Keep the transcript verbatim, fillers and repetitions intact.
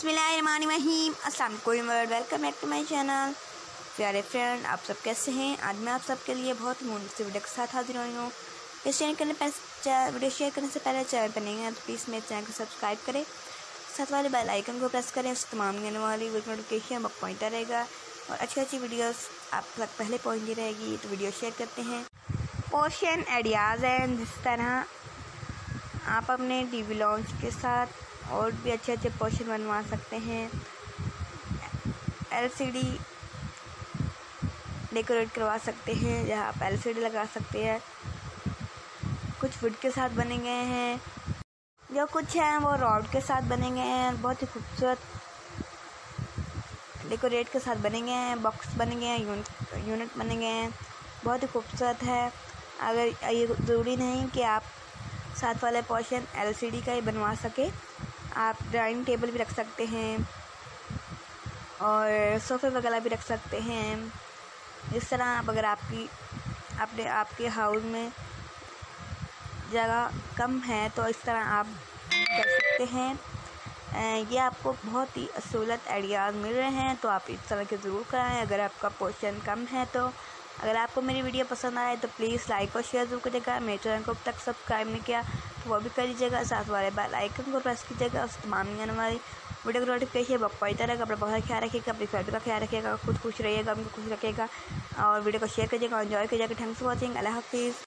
बिस्मिल्लाहिर्रहमानिर्रहीम। अस्सलाम वालेकुम, welcome back to my channel. प्यारे फ्रेंड, आप सब कैसे हैं? आज मैं आप सबके लिए बहुत ही मुनासिब वीडियो के साथ हाजिर हुई हूँ। इस चैनल करने पहले वीडियो शेयर करने से पहले चैनल पर नहीं है तो प्लीज़ मेरे चैनल को सब्सक्राइब करें, साथ वाले बेल आइकन को प्रेस करें। उससे तमाम आने वाली नोटिफिकेशन आपको पहुँचता रहेगा और अच्छी अच्छी वीडियोस आप तक पहले पहुँचती रहेगी। तो वीडियो शेयर करते हैं। पोर्शन आइडियाज़ हैं जिस तरह आप अपने टीवी लॉन्च के साथ और भी अच्छे अच्छे पोर्शन बनवा सकते हैं। एलसीडी डेकोरेट करवा सकते हैं, जहाँ आप एलसीडी लगा सकते हैं। कुछ वुड के साथ बने गए हैं, जो कुछ हैं वो रॉड के साथ बने गए हैं। बहुत ही खूबसूरत डेकोरेट के साथ बने गए हैं। बॉक्स बने गए हैं, यूनिट यूनिट बने गए हैं, बहुत ही खूबसूरत है। अगर ये ज़रूरी नहीं कि आप साथ वाले पोर्शन एलसीडी का ही बनवा सके, आप डाइनिंग टेबल भी रख सकते हैं और सोफ़े वगैरह भी रख सकते हैं। इस तरह आप अगर आपकी अपने आपके हाउस में जगह कम है तो इस तरह आप कर सकते हैं। ये आपको बहुत ही असूलत आइडियाज़ मिल रहे हैं, तो आप इस तरह के ज़रूर कराएं अगर आपका पोर्शन कम है। तो अगर आपको मेरी वीडियो पसंद आए तो प्लीज़ लाइक और शेयर ज़रूर करिएगा। मेरे चैनल को अब तक सब्सक्राइब नहीं किया तो वो भी कर लीजिएगा, साथ वाले बेल आइकन को प्रेस कीजिएगा। उस तमाम आने वाली वीडियो की नोटिफिकेशन आपको पहुंचता रहेगा। अपना बहुत ख्याल रखिएगा, अपनी फैमिली का ख्याल रखिएगा, खुद खुश रहिएगा, उनको खुश रखिएगा और वीडियो को शेयर करिएगा, एंजॉय करिएगा। Thanks for watching. अल्लाह हाफिज़।